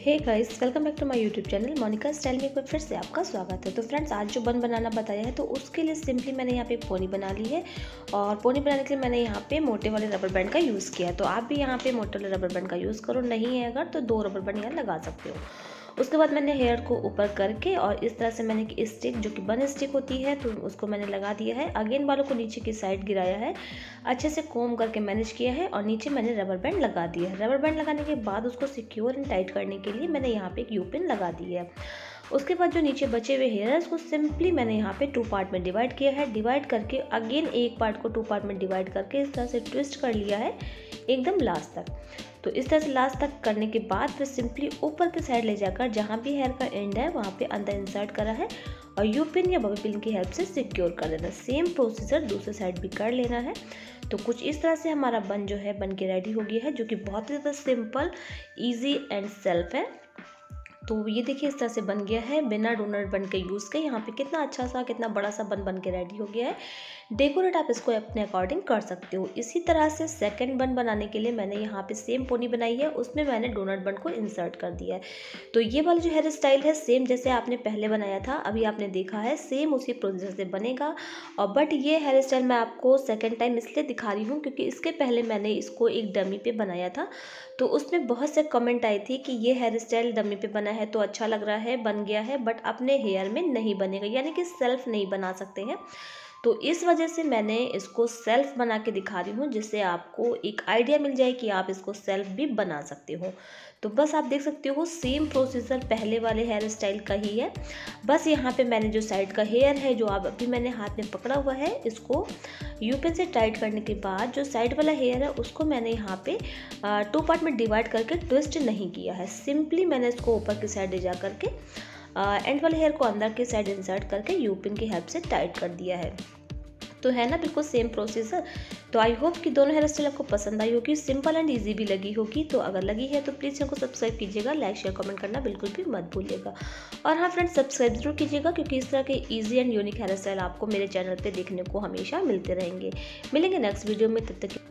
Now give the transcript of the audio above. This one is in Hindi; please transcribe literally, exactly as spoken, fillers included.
Hey guys, welcome back to my YouTube channel Monika style में एक बार फिर से आपका स्वागत है। तो फ्रेंड्स, आज जो बन बनाना बताया है तो उसके लिए सिंपली मैंने यहाँ पे पोनी बना ली है। और पोनी बनाने के लिए मैंने यहाँ पे मोटे वाले रबर बैंड का यूज़ किया है। तो आप भी यहाँ पे मोटे वाले रबर बैंड का यूज़ करो, नहीं है अगर तो दो रबर बैंड यहाँ लगा सकते हो। उसके बाद मैंने हेयर को ऊपर करके और इस तरह से मैंने स्टिक जो कि बन स्टिक होती है तो उसको मैंने लगा दिया है। अगेन बालों को नीचे की साइड गिराया है, अच्छे से कोम करके मैनेज किया है और नीचे मैंने रबर बैंड लगा दिया है। रबर बैंड लगाने के बाद उसको सिक्योर एंड टाइट करने के लिए मैंने यहाँ पे एक यू पिन लगा दी है। उसके बाद जो नीचे बचे हुए हेयर है उसको सिंपली मैंने यहाँ पे टू पार्ट में डिवाइड किया है। डिवाइड करके अगेन एक पार्ट को टू पार्ट में डिवाइड करके इस तरह से ट्विस्ट कर लिया है एकदम लास्ट तक। तो इस तरह से लास्ट तक करने के बाद फिर सिंपली ऊपर की साइड ले जाकर जहाँ भी हेयर का एंड है वहाँ पे अंदर इंसर्ट करा है और यू पिन या बबल पिन की हेल्प से सिक्योर कर देना। सेम प्रोसीजर दूसरे साइड भी कर लेना है। तो कुछ इस तरह से हमारा बन जो है बन के रेडी हो गया है, जो कि बहुत ही ज़्यादा सिंपल, ईजी एंड सेल्फ है। तो ये देखिए इस तरह से बन गया है बिना डोनट बन के यूज़ के। यहाँ पे कितना अच्छा सा कितना बड़ा सा बन बन के रेडी हो गया है। डेकोरेट आप इसको अपने अकॉर्डिंग कर सकते हो। इसी तरह से सेकंड बन बनाने के लिए मैंने यहाँ पे सेम पोनी बनाई है, उसमें मैंने डोनट बन को इंसर्ट कर दिया है। तो ये वाला जो हेयर स्टाइल है सेम जैसे आपने पहले बनाया था, अभी आपने देखा है, सेम उसी प्रोसीजर से बनेगा। और बट ये हेयर स्टाइल मैं आपको सेकेंड टाइम इसलिए दिखा रही हूँ क्योंकि इसके पहले मैंने इसको एक डमी पे बनाया था। तो उसमें बहुत से कमेंट आई थी कि ये हेयर स्टाइल डमी पे बना है तो अच्छा लग रहा है, बन गया है, बट अपने हेयर में नहीं बनेगा, यानी कि सेल्फ नहीं बना सकते हैं। तो इस वजह से मैंने इसको सेल्फ बना के दिखा रही हूँ, जिससे आपको एक आइडिया मिल जाए कि आप इसको सेल्फ भी बना सकते हो। तो बस आप देख सकते हो सेम प्रोसीजर पहले वाले हेयर स्टाइल का ही है। बस यहाँ पे मैंने जो साइड का हेयर है जो आप अभी मैंने हाथ में पकड़ा हुआ है, इसको यू पिन से टाइट करने के बाद जो साइड वाला हेयर है उसको मैंने यहाँ पे टू पार्ट में डिवाइड करके ट्विस्ट नहीं किया है। सिंपली मैंने इसको ऊपर की साइड ले जा करके एंड वाले हेयर को अंदर की साइड इंसर्ट करके यू पिन की हेल्प से टाइट कर दिया है। तो है ना बिल्कुल सेम प्रोसीजर। तो आई होप कि दोनों हेयर स्टाइल आपको पसंद आई होगी, सिंपल एंड इजी भी लगी होगी। तो अगर लगी है तो प्लीज़ चैनल को सब्सक्राइब कीजिएगा, लाइक शेयर कमेंट करना बिल्कुल भी मत भूलिएगा। और हाँ फ्रेंड्स, सब्सक्राइब जरूर कीजिएगा क्योंकि इस तरह के easy and unique hair style आपको मेरे चैनल पर देखने को हमेशा मिलते रहेंगे। मिलेंगे नेक्स्ट वीडियो में, तब तक